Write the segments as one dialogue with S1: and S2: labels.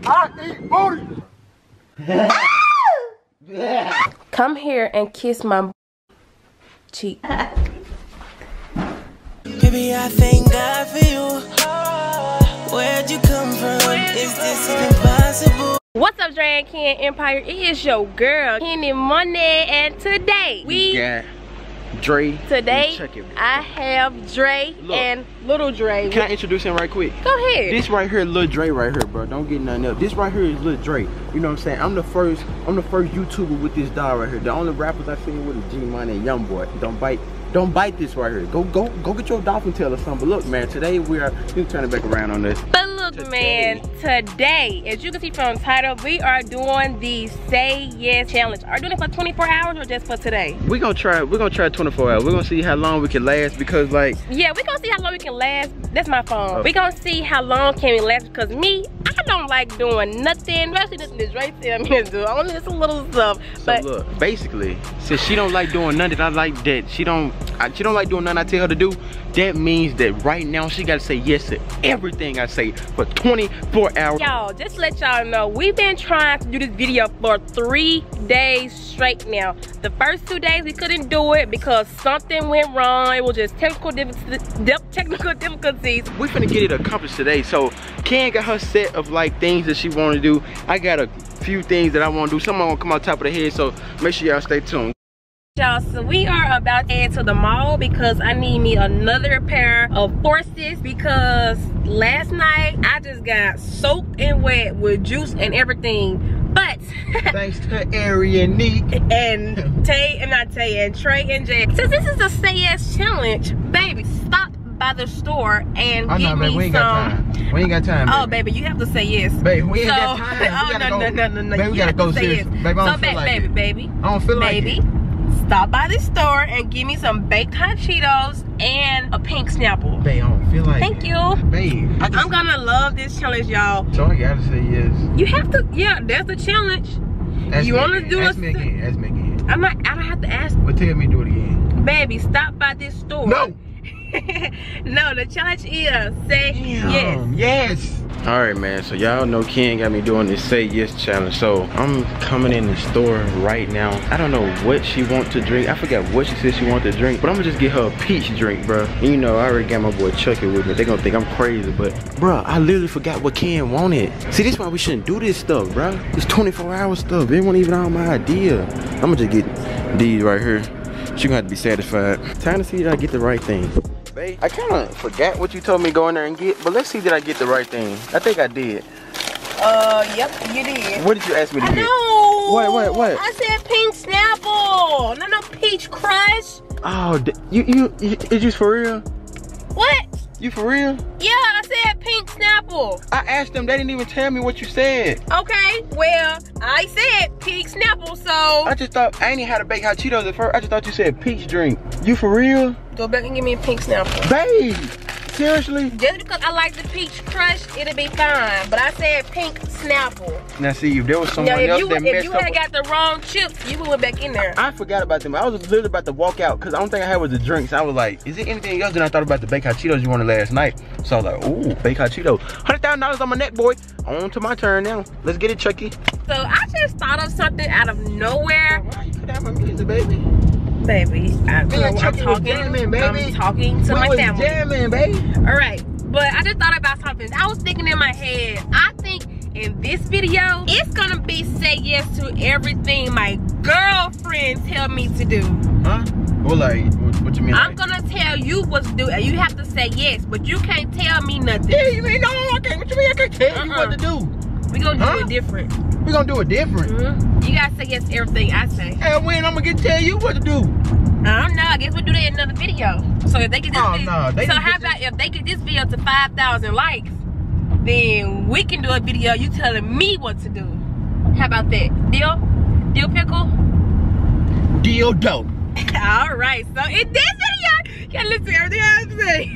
S1: I eat booty.
S2: Come here and kiss my cheek.
S3: Baby, I thank God for you. Where'd you come from? Is this impossible?
S2: What's up, Dre and Ken Empire? It is your girl, Kenny Money, and today we
S1: got Dre.
S2: Today I have Dre and Little Dre.
S1: Can I introduce him right quick?
S2: Go ahead.
S1: This right here, Lil Dre right here, bro. Don't get nothing else. This right here is Lil Dre. You know what I'm saying? I'm the first YouTuber with this dog right here. The only rappers I've seen with a G Money and Youngboy. Don't bite this right here. Go get your dolphin tail or something. But look, man, today we are, you turn it back around on this.
S2: But look, man, today, as you can see from the title, we are doing the Say Yes Challenge. Are you doing it for 24 hours or just for today?
S1: We're gonna try 24 hours. We're gonna see how long we can last because, like,
S2: yeah, we're gonna see how long we can last. That's my phone. We're gonna see how long can we last because I don't like doing nothing, especially nothing that Dre tell me to do. Only just a little stuff. But
S1: so look, basically, since she don't like doing nothing I like that she don't like doing nothing I tell her to do, that means that right now she gotta say yes to everything I say for 24 hours. Y'all, just to let y'all know, we've been trying to do this video for 3 days straight now. The first 2 days we couldn't do it because something went wrong. It was just technical difficulties. We finna get it accomplished today. So Ken got her set of like things that she wanna do. I got a few things that I wanna do. Some gonna come on top of the head, so make sure y'all stay tuned.
S2: Y'all, so we are about to head to the mall because I need me another pair of forces because last night I just got soaked and wet with juice and everything. But
S1: thanks to Ari and Neek
S2: and Tay and not Tay and Trey and Jay. Since this is a Say Yes Challenge, baby, stop by the store and get me
S1: we ain't
S2: some.
S1: Got time. We ain't got time.
S2: Oh, baby, you have to say yes.
S1: Baby, we ain't got time.
S2: No.
S1: Baby, we gotta go serious.
S2: Yes.
S1: Baby, I don't feel like it.
S2: Baby.
S1: I don't feel like it.
S2: Stop by the store and give me some baked hot Cheetos and a pink Snapple.
S1: Babe, I don't feel like
S2: Thank you.
S1: Babe,
S2: I'm gonna love this challenge, y'all.
S1: So I gotta say yes.
S2: You have to, yeah, that's the challenge. You wanna do it?
S1: Ask me again, ask me again.
S2: I don't have to ask.
S1: But tell me do it again.
S2: Baby, stop by this store.
S1: No.
S2: No, the challenge is say yes.
S1: Yes. All right, man, so y'all know Ken got me doing this Say Yes Challenge. So I'm coming in the store right now. I don't know what she wants to drink. I forgot what she said she wanted to drink, but I'm gonna just get her a peach drink, bro. And you know, I already got my boy Chucky with me. They gonna think I'm crazy, but bro, I literally forgot what Ken wanted. See, this is why we shouldn't do this stuff, bro. It's 24-hour stuff. It wasn't even all my idea. I'm gonna just get these right here. She gonna have to be satisfied. Time to see that I get the right thing. Babe, I kind of forgot what you told me to go in there and get, but let's see that I get the right thing. I think I did.
S2: Yep, you did.
S1: What did you ask me to get?
S2: No.
S1: What?
S2: I said pink Snapple, no Peach Crush.
S1: Oh, is you for real?
S2: What?
S1: You for real?
S2: Yeah, I said pink Snapple.
S1: I asked them, they didn't even tell me what you said.
S2: Okay, well, I said pink Snapple, so.
S1: I just thought, I ain't even had a baked hot Cheetos at first. I just thought you said peach drink. You for real?
S2: Go back and give me a pink Snapple.
S1: Babe, seriously?
S2: Just because I like the Peach Crush, it'll be fine. But I said pink Snapple.
S1: Now see, if there was someone else that messed up. If you had
S2: got the wrong chips, you would went back in there.
S1: I forgot about them. I was literally about to walk out because the only thing I had was the drinks. I was like, is there anything else? Then I thought about the baked hot Cheetos you wanted last night. So I was like, ooh, baked hot Cheetos. $100,000 on my neck, boy. On to my turn now. Let's get it, Chucky.
S2: So I just thought of something out of nowhere.
S1: Why you could have my music, baby?
S2: Baby, I'm talking to my family.
S1: Jamming, baby.
S2: All right, but I just thought about something. I was thinking in my head, I think in this video, it's gonna be say yes to everything my girlfriend tell me to do.
S1: Huh? Well, like, what you mean?
S2: I'm gonna tell you what to do, and you have to say yes, but you can't tell me nothing.
S1: Yeah, you mean, no, I can't. What you mean I can't tell you what to do?
S2: We gonna do it different.
S1: We gonna do it different?
S2: You gotta say yes to everything I say.
S1: And when I'm gonna tell you what to do?
S2: I don't know, I guess we'll do that in another video. So if they get this video,
S1: how
S2: about if they get this video to 5,000 likes, then we can do a video you telling me what to do. How about that? Deal? Deal, pickle?
S1: Deal dope.
S2: Alright, so in this video, you can listen to everything I have to say.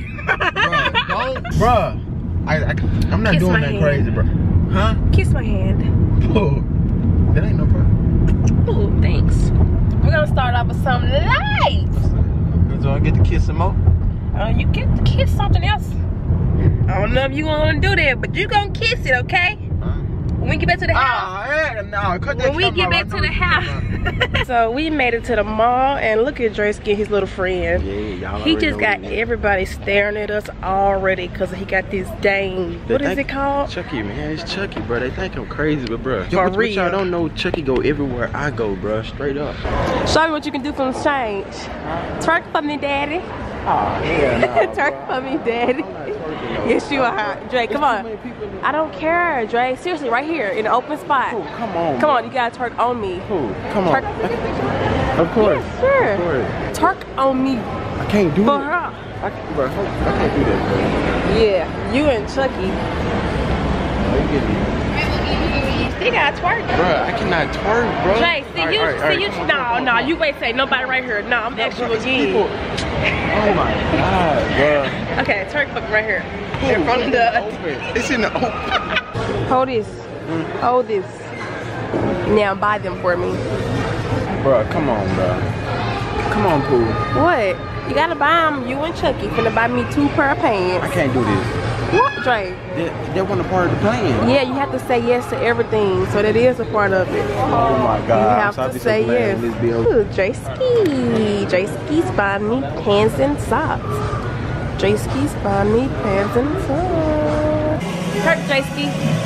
S1: Bruh, I'm not doing that crazy, bro. Huh?
S2: Kiss my hand.
S1: Oh, that ain't no problem.
S2: Oh, thanks. We're gonna start off with some lights.
S1: So I get to kiss some more?
S2: You get to kiss something else. I don't know if you want to do that, but you gonna kiss it, okay?
S1: Huh?
S2: When get back to the house.
S1: Ah, no, cut that
S2: When we get back to the house. So we made it to the mall, and look at Drake's getting his little friend.
S1: Yeah, y'all
S2: He just got everybody staring at us already because he got this dang, what is it called?
S1: Chucky, man. It's Chucky, bro. They think I'm crazy, but bro.
S2: For
S1: But
S2: real.
S1: y'all don't know Chucky go everywhere I go, bro. Straight up.
S2: Show me what you can do for the change. Twerk for me, daddy.
S1: Oh, yeah, nah,
S2: Twerk for me, daddy. Yes, you are. Drake, come on. I don't care, Drake. Seriously, right here in an open spot.
S1: Oh, come on.
S2: Come on, you gotta twerk on me.
S1: Oh, come on.
S2: Twerk.
S1: Of course.
S2: Yes, sure.
S1: Of course.
S2: Twerk on me.
S1: I can't do
S2: For
S1: it.
S2: her.
S1: I can't do that,
S2: Yeah, you and Chucky.
S1: bro. You get me.
S2: You still gotta twerk.
S1: Bruh, I cannot twerk, bro.
S2: Drake, no, you wait, say nobody right here. No, I'm asking you again.
S1: Oh my god, bro.
S2: Okay, twerk fucking right here. In front of the.
S1: Open. It's in the open.
S2: Hold this. Hold this. Now buy them for me.
S1: Bro, come on, bro. Come on, Pooh.
S2: What? You gotta buy them. You and Chucky finna buy me 2 pair of pants.
S1: I can't do this.
S2: What, Drake?
S1: That wasn't a part of the plan.
S2: Yeah, you have to say yes to everything, so that is a part of it.
S1: Oh my god.
S2: You have to say yes. Ooh, Drayski's buying me pants and socks. Drayski's buying me pants and socks. Hurt Drayski.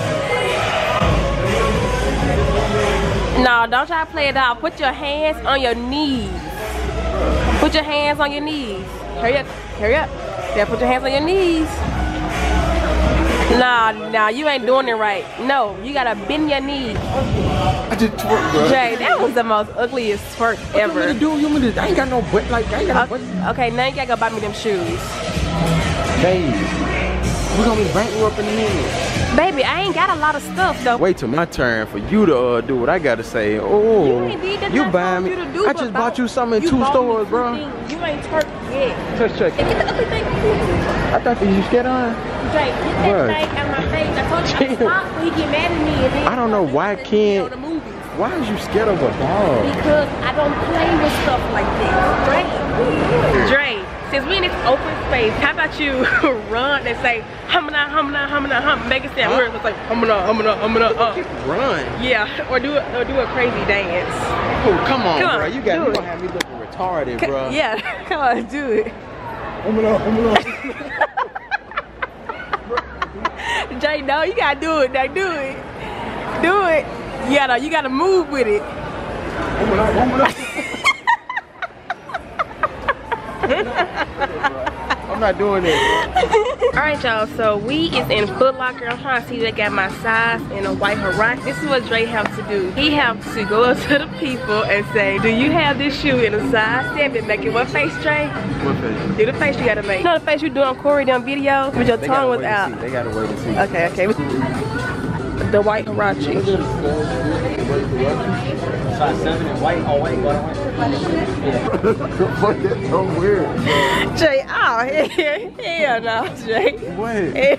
S2: No, don't try to play it out. Put your hands on your knees. Put your hands on your knees. Hurry up, hurry up. Yeah, put your hands on your knees. Nah, you ain't doing it right. No, you gotta bend your knees.
S1: I just twerk, bro.
S2: Jay, that was the most ugliest twerk ever.
S1: What you want me to do? I ain't got no butt, like, I ain't got no butt.
S2: Okay, now you gotta go buy me them shoes.
S1: Babe, we're gonna be bankrupt in a minute.
S2: Baby, I ain't got a lot of stuff though.
S1: Wait till my turn for you to do what I gotta say. Oh, you buying me? I just bought you something in 2 stores, bro.
S2: You ain't twerk yet.
S1: Touch check.
S2: Get the ugly thing.
S1: I thought that you scared on.
S2: Jay, get
S1: What?
S2: that thing out my face. I told you to stop when he get mad at me. And then
S1: I don't know why can't.
S2: the movies.
S1: Why is you scared of a dog?
S2: Because I don't play with stuff like this. Dre, since we in this open space, how about you run and say humana, humana, humana, hum, make it sound weird. It's like humana, humana, humana,
S1: Run.
S2: Yeah, or do a crazy dance.
S1: Oh, come on,
S2: Come on,
S1: bro. You
S2: do
S1: gonna
S2: it.
S1: have me looking retarded, bro.
S2: Yeah, come on, do it. Jay, no, you gotta do it. Now do it. Do it. You gotta move with it.
S1: I'm not doing it.
S2: Alright y'all, so we is in Foot Locker. I'm trying to see if they got my size in a white Huarache. This is what Dre has to do. He has to go up to the people and say, do you have this shoe in a size 7? Make it what face, Dre?
S1: What face?
S2: Do the face you gotta make. You know the face you do on Corey them video? With your tongue was out.
S1: They gotta wait and see.
S2: Okay. The white Huarache.
S4: Size 7 and white, all white,
S1: Fuck, that's so weird.
S2: Jay, oh, hell no, Jay.
S1: What?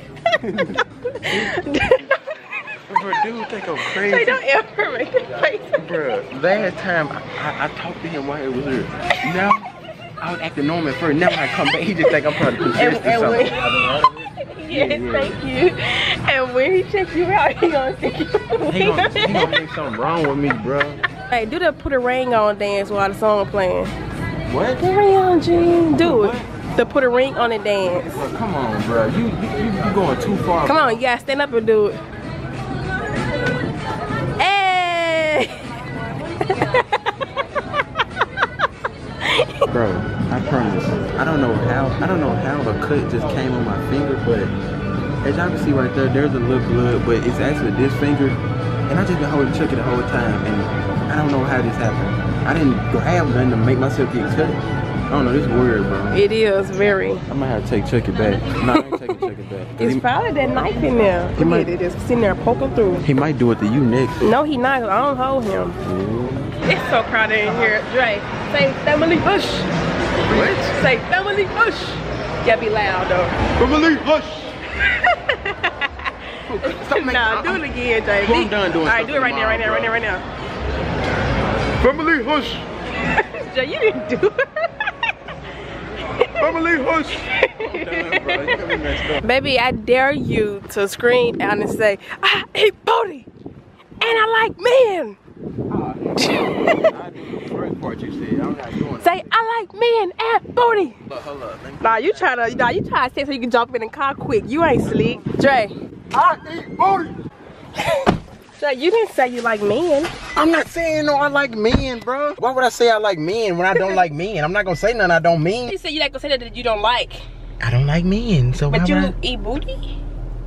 S1: Bro, dude, think I'm crazy.
S2: Jay, don't ever make that face.
S1: Bro, last time I talked to him while he was here. Now, I was acting normal at first. Now when I come back, he just think I'm trying to contest or something.
S2: Yes, thank you. And when he checks you out, he gonna think you.
S1: He gonna make something wrong with me, bro.
S2: Hey, do the put a ring on dance while the song playing.
S1: What?
S2: Put a ring on, Gene. Do it. The put a ring on the dance.
S1: Bro, come on, bro. You going too far.
S2: Come on, you gotta stand up and do it. Hey!
S1: Bro, I promise. I don't know how a cut just came on my finger, but as y'all can see right there, there's a little blood, but it's actually this finger. And I just been holding Chucky the whole time, and I don't know how this happened. I didn't grab nothing to make myself get cut. I don't know, this is weird, bro.
S2: It is very.
S1: I might have to take Chucky back. No, I ain't taking Chucky back.
S2: It's probably that knife in there. Look
S1: might-
S2: at it, it's sitting there poking through.
S1: He might do it to you next.
S2: No, he not. I don't hold him. It's so crowded in here. Dre, say family hush.
S1: What?
S2: Say family hush. You gotta be loud though.
S1: Family hush.
S2: Nah, do it again, Dre.
S1: Well, I'm done doing
S2: All right,
S1: stuff
S2: do it right now,
S1: tomorrow,
S2: right now.
S1: Family hush.
S2: Jay, you didn't do it.
S1: Family hush. I'm done, bro. You got me messed up.
S2: Baby, I dare you to scream out and say, I eat booty. men.
S1: I do the first part you said. I'm not doing it.
S2: Say, I like men and booty.
S1: Hold up. Let me...
S2: Nah, you try to say so you can jump in the car quick. You ain't slick. Dre.
S1: I eat booty.
S2: Dre, you didn't say you like men.
S1: I'm not saying no, I like men, bro. Why would I say I like men when I don't like men? I'm not gonna say nothing I don't mean.
S2: You said you like to say that you don't like.
S1: I don't like men, so
S2: But
S1: why
S2: you
S1: would
S2: eat booty?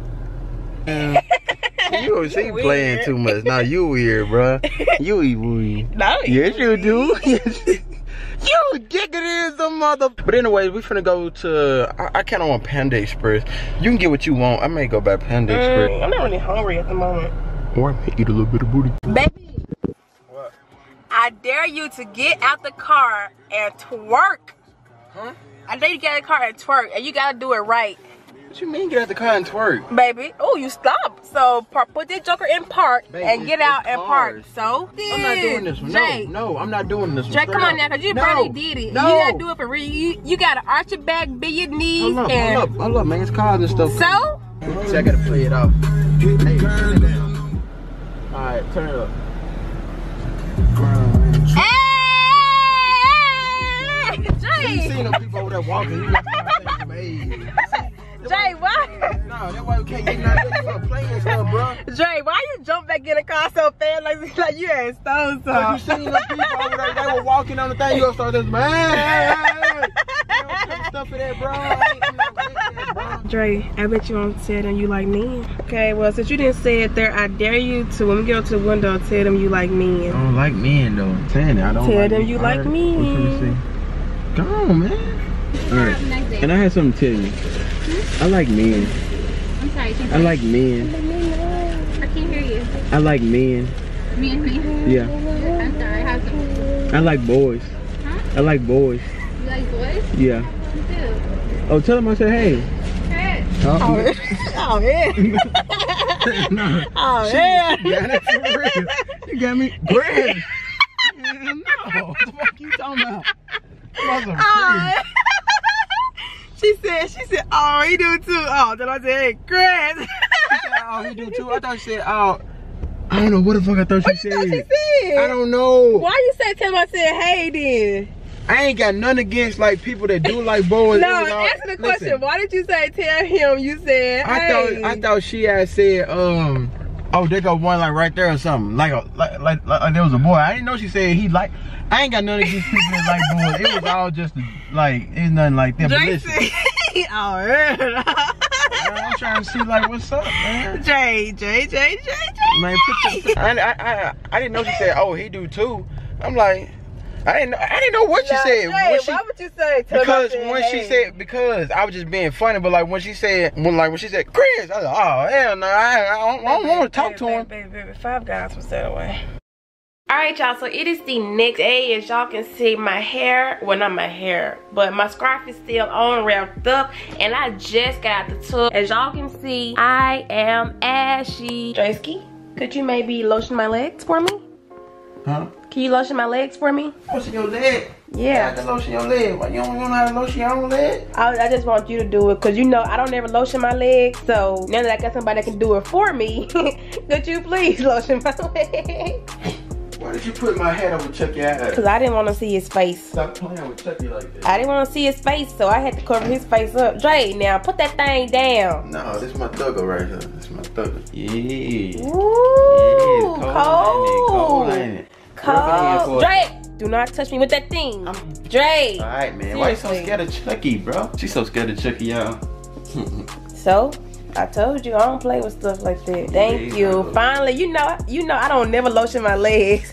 S1: You see playing too much. Nah, you weird, bro. You eat booty.
S2: No.
S1: Yes, you do. Yes. You giggity is the mother. But anyways, we finna go to. I kind of want Panda Express. You can get what you want. I may go by Panda Express.
S2: I'm not really hungry at the moment.
S1: Or I may eat a little bit of booty.
S2: Baby.
S1: What?
S2: I dare you to get out the car and twerk.
S1: Huh?
S2: I dare you to get out the car and twerk, and you gotta do it right.
S1: What you mean get out the car and twerk?
S2: Baby, oh, you stop. So put this joker in park.
S1: Baby,
S2: and get out and park.
S1: cars.
S2: So
S1: I'm not doing this one.
S2: Jay,
S1: No, I'm not doing this one.
S2: Jay,
S1: Straight
S2: come on
S1: up.
S2: now, cause you
S1: No,
S2: probably did it.
S1: No.
S2: You gotta do it for real. You gotta arch your back, bend your knees,
S1: Hold up, man. It's cars and stuff.
S2: So?
S1: See, I gotta play it off. Hey, turn it down. Alright, turn it up.
S2: Hey!
S1: You
S2: Jay!
S1: see them people over there walking, you got to think,
S2: Jay, why?
S1: no, that's why we can't get nothing. You start playing stuff, bro.
S2: Jay, why you jump back in the car so fast like you had stone
S1: Cause you seen them people over there, they were walking on the thing, you gonna start this, hey. You don't put stuff in that, bro. I'm not with that, bro.
S2: Dre, I bet you won't tell them you like men. Okay, well, since you didn't say it there, I dare you to, when we get to the window, tell them you like men.
S1: I don't like men, though. I'm saying it, I don't
S2: Tell
S1: like
S2: them
S1: men.
S2: you like me.
S1: Go on, man. Alright, and I had something to tell you. I like men.
S5: I'm sorry.
S1: I like men.
S5: I can't hear you.
S1: I like men.
S5: Me and me.
S1: Yeah.
S5: I'm sorry. How's it?
S1: I like boys.
S5: Huh?
S1: I like boys.
S5: You like boys?
S1: Yeah.
S5: You do.
S1: Oh, tell them I said hey.
S5: Hey.
S2: Oh, yeah.
S1: No.
S2: Oh, yeah.
S1: Yeah, that's for real. You got me. Grand. No. What the fuck you talking about?
S2: Oh. She said, oh, he do too. Oh, then I said, hey, Chris.
S1: She said, oh, he do too. I thought she said, oh. I don't know what the fuck I thought she said.
S2: What you thought she said?
S1: I don't know.
S2: Why you say, tell him I said, hey, then?
S1: I ain't got nothing against like people that do like boys.
S2: No, answer the question.
S1: Listen,
S2: Why did you say, tell him you said, hey?
S1: I thought she had said, oh, there go one like right there or something. Like there was a boy. I didn't know she said he like. I ain't got nothing against people that like boys. It was all just like, it's nothing like that. But listen,
S2: Oh, yeah.
S1: I'm trying to see like what's up, man.
S2: Jay.
S1: Man, I didn't know she said, oh, he do too. I'm like, I didn't know what she said.
S2: Jay, why would you say?
S1: Because when she said, because I was just being funny, but like when she said, when she said Chris, I was like, oh hell no, I don't want to talk to him.
S2: Baby, 5 guys was that away. Alright y'all, so it is the next day. As y'all can see, my hair, well not my hair, but my scarf is still on, wrapped up, and I just got out the tub. As y'all can see, I am ashy. Draysky, could you maybe lotion my legs for me?
S1: Huh?
S2: Can you lotion my legs for me?
S1: Lotion your leg?
S2: Yeah.
S1: I can lotion your leg. Why you don't know how to lotion your own leg?
S2: I just want you to do it, because you know I don't ever lotion my legs. So now that I got somebody that can do it for me, could you please lotion my legs?
S1: Why did you put my head over Chucky's ass?
S2: Because I didn't want to see his face.
S1: Stop playing with Chucky like that.
S2: I didn't want to see his face, so I had to cover his face up. Dre, now put that thing down.
S1: No, this is my thugger right here. This is my thugger. Yeah.
S2: Ooh,
S1: Cold, ain't it?
S2: Cold. Dre, do not touch me with that thing. Dre.
S1: Alright, man. Why you so scared of Chucky, bro? She's so scared of Chucky, y'all.
S2: So, I told you I don't play with stuff like that. Thank you. Finally, you know I don't never lotion my legs.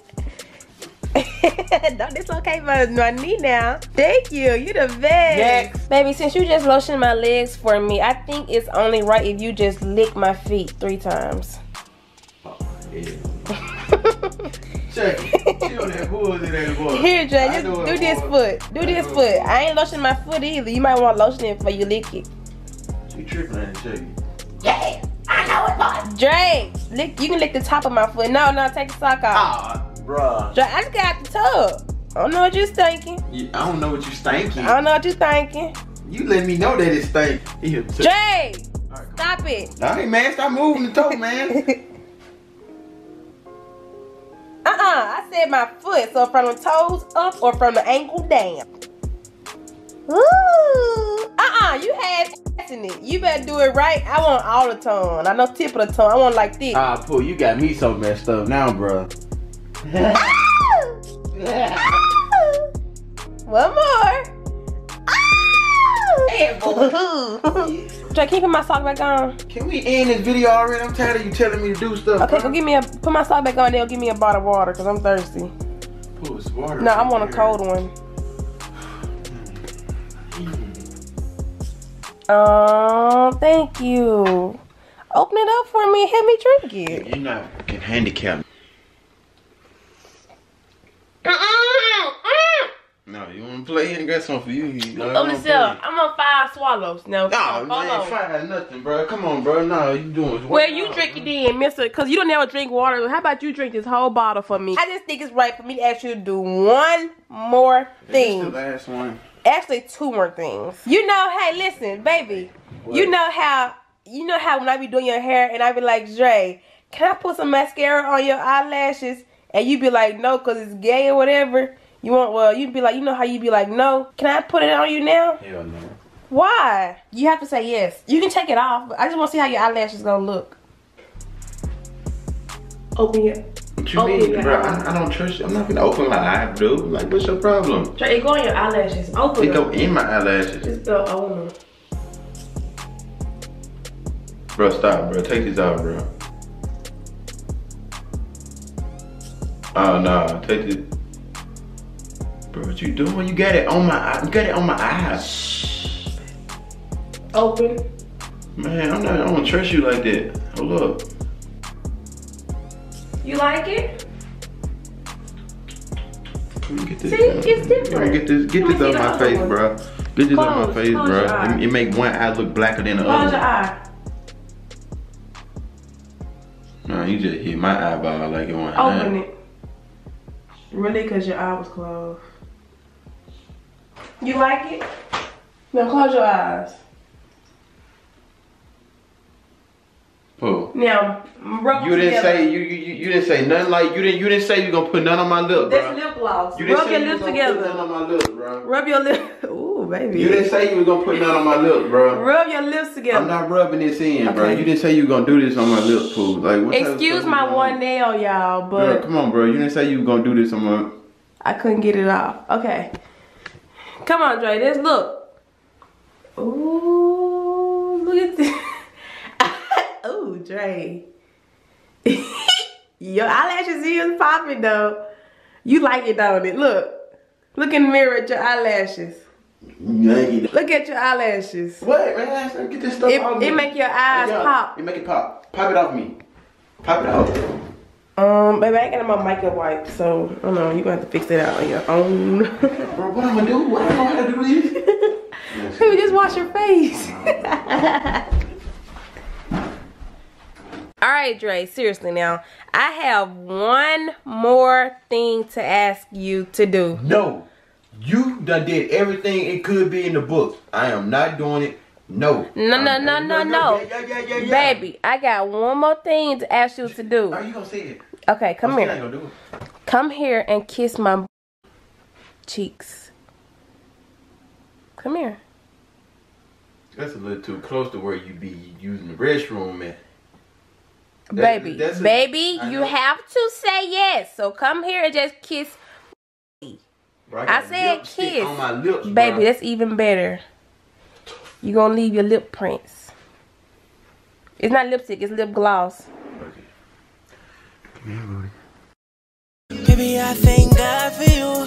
S2: Don't dislocate my knee now. Thank you. You the best.
S1: Next.
S2: Baby, since you just lotioned my legs for me, I think it's only right if you just lick my feet 3 times.
S1: Oh, yeah. Chucky, she on that bullshit that boy.
S2: Here, Dre, just do this foot. Do this foot. I ain't lotioning my foot either. You might want to lotion it before you lick it.
S1: You tripping on Chucky.
S2: Yeah, I know it, boy. Dre, you can lick the top of my foot. No, take the sock off.
S1: Ah, bruh.
S2: Dre, I just got out the tub. I don't know what you're thinking.
S1: I don't know what you thinking.
S2: I don't know what you're thinking.
S1: You let me know that it's stink.
S2: Dre, stop it.
S1: Alright, man, stop moving the toe, man.
S2: said my foot. So from the toes up or from the ankle down. Ooh. You had ass in it. You better do it right. I want all the tongue. I know tip of the tongue. I want like this.
S1: Pooh, you got me so messed up now, bro.
S2: One more. Dre, can you put my sock back on?
S1: Can we end this video already? I'm tired of you telling me to do stuff.
S2: Okay, go give me put my sock back on. They'll give me a bottle of water because I'm thirsty.
S1: Pooh, it's water.
S2: No, I want a cold one. Oh, thank you. Open it up for me and help me drink it.
S1: You're not fucking handicapped. No, you want to play? I got something for you.
S2: I'm on 5 swallows. No,
S1: man, 5 nothing, bro. Come on, bro. No, you doing.
S2: Well, you drink it then, mister, because you don't never drink water. How about you drink this whole bottle for me? I just think it's right for me to ask you to do one more thing.
S1: This the last one.
S2: Actually, 2 more things. You know, hey, listen, baby. What? You know how when I be doing your hair and I be like, Dre, can I put some mascara on your eyelashes? And you be like, no, because it's gay or whatever. You'd be like, you know how you be like, no. Can I put it on you now?
S1: Hell no.
S2: Why? You have to say yes. You can take it off, but I just want to see how your eyelashes gonna look. Open your.
S1: What you mean, bro? I don't trust you. I'm not gonna open my eye, dude. Like, what's your problem?
S2: Try it go on your eyelashes. Open
S1: it. It go in my eyelashes.
S2: Just go on them.
S1: Bro, stop, bro. Take these out, bro. Oh no, take this. Bro, what you doing? You got it on my eye. You got it on my eye.
S2: Shh. Open.
S1: Man, I don't trust you like that. Hold up.
S2: You like it?
S1: Let me get this.
S2: See, it's different.
S1: Get this out my face, bro. Get this out my face, bro. It make one eye look blacker than the other.
S2: Close your eye.
S1: No, you just hit my eyeball like it went.
S2: Open it. Really, because your eye was closed. You like it? Now close your eyes.
S1: Pooh.
S2: Now rub
S1: you didn't say you didn't say nothing like you didn't say you gonna put none on my lip, bro.
S2: That's lip gloss.
S1: You didn't
S2: rub
S1: say
S2: your
S1: you
S2: lips
S1: gonna
S2: together.
S1: Put none on my lips, bro.
S2: Rub your lips. Ooh, baby.
S1: You didn't say you was gonna put none on my lips, bro.
S2: Rub your lips together.
S1: I'm not rubbing this in,
S2: okay.
S1: bro. You didn't say you were gonna do this on my lips, Pooh. Like, what
S2: excuse my one nail, y'all, but
S1: girl, come on, bro. You didn't say you were gonna do this on my.
S2: I couldn't get it off. Okay. Come on, Dre. Let's look. Ooh, look at this. Ooh, Dre. Your eyelashes is popping though. You like it, don't it? Look. Look in the mirror at your eyelashes. Look at your eyelashes.
S1: What, man? Get this stuff off me.
S2: It make your eyes pop.
S1: It make it pop. Pop it off me. Pop it off.
S2: Baby, I ain't got my makeup wipe, so I don't know. You gonna have to fix it out on your own.
S1: Bro, what I'm gonna do? I don't know how to do this.
S2: Baby, just wash your face. All right, Dre, seriously now. I have one more thing to ask you to do.
S1: No. You done did everything it could be in the book. I am not doing it. No.
S2: No.
S1: Yeah.
S2: Baby, I got one more thing to ask you to do.
S1: Are you gonna say it?
S2: Okay, come here.
S1: I ain't gonna do it.
S2: Come here and kiss my cheeks. Come here.
S1: That's a little too close to where you be using the restroom, man.
S2: Baby, you have to say yes. So come here and just kiss me.
S1: Bro,
S2: I said kiss.
S1: On my lips,
S2: baby,
S1: bro.
S2: that's even better. You gonna leave your lip prints. It's not lipstick, it's lip gloss.
S1: Okay. Come here, buddy.
S3: Baby, I thank God for you.